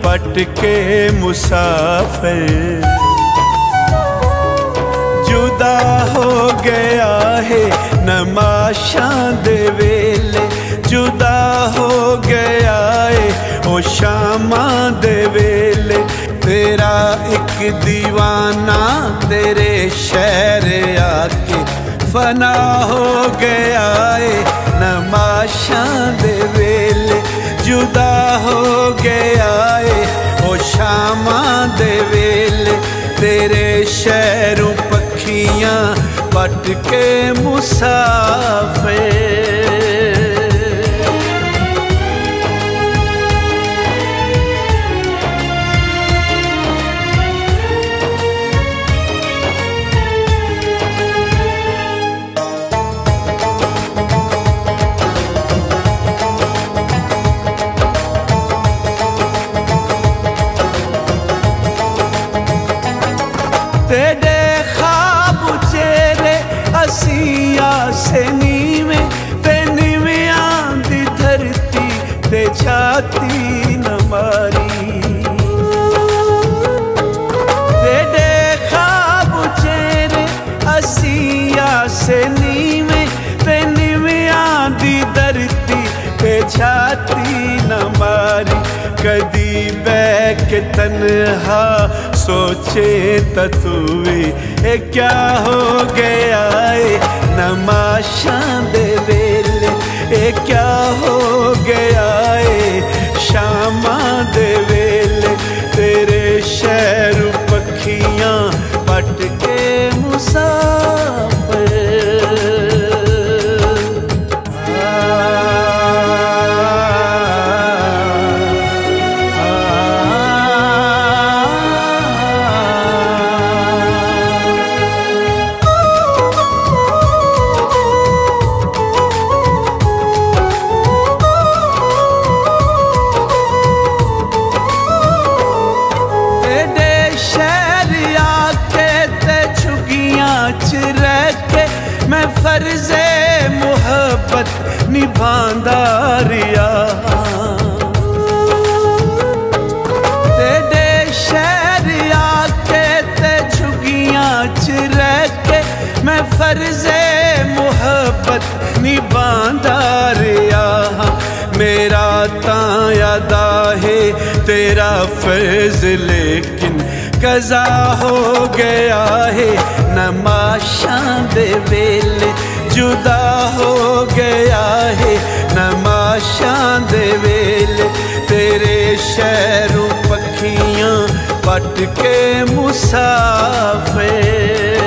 पट के मुसाफिर जुदा हो गया है नमाशां दे वेले, जुदा हो गया है ओ शामां दे वेले। तेरा एक दीवाना तेरे शहर आके फना हो गया है नमाशां दे वेले, जुदा हो गया है ओ शामां दे वेले। तेरे शहरों पखियां पट के मुसाफिर। तेरे ख्वाब चेहरे असिया से नीवे ते नीवियां दी धरती ते छाती न मारी। तेरे ख्वाब चेहरे असिया से नीवे ते नीवियां दी धरती ते छाती न मारी। कदी बैठ के तन्हा सोचे ततुए ये क्या हो गया है नमाशां दे वेले, ये क्या हो गया है शामां दे वेले। तेरे शहर पखियां पट के मुसाफिर। मैं फर्ज़े मुहब्बत निभांदा रिया, तेरे शहर आके ते झुगियां च रह के मैं फर्ज़े मुहब्बत निभांदा रिया। मेरा तां यादा है तेरा फर्ज लेकिन कज़ा हो गया है नमाशां दे वेले, जुदा हो गया है नमाशां दे वेले। तेरे शहरों पखियां पट के मुसाफिर।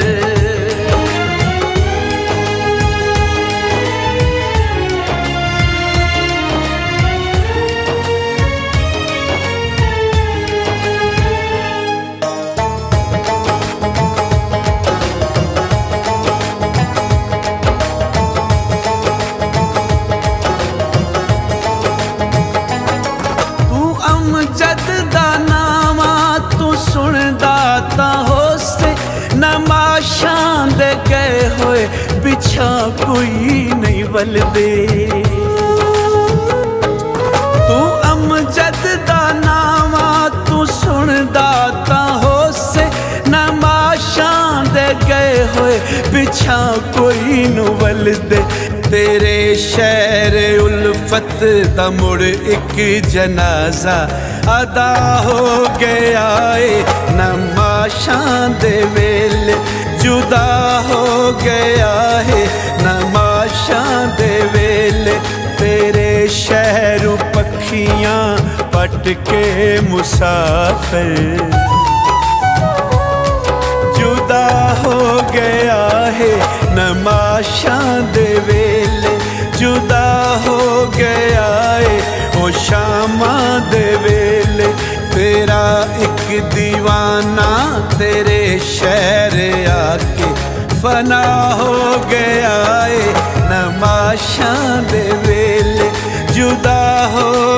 अमजद दा नामा तू सुनदा तां होसे नमाशां दे गए होए पिछा कोई नहीं वलदे। तू अमजद दा नामा तू सुनदा तां होसे नमाशां दे गए होए पिछा कोई न वलदे। तेरे शहर उल्फत दा मुड़ एक जनाजा अदा हो गया है नमाशां दे वेले, जुदा हो गया है नमाशां दे वेले। तेरे शहर पखियां पट के मुसाफिर जुदा हो गया है नमाशां दे वेले, जुदा हो गया है ओ शामां दे वेले। तेरा एक दीवाना तेरे शहर आके फना हो गया है नमाशां दे वेले, जुदा हो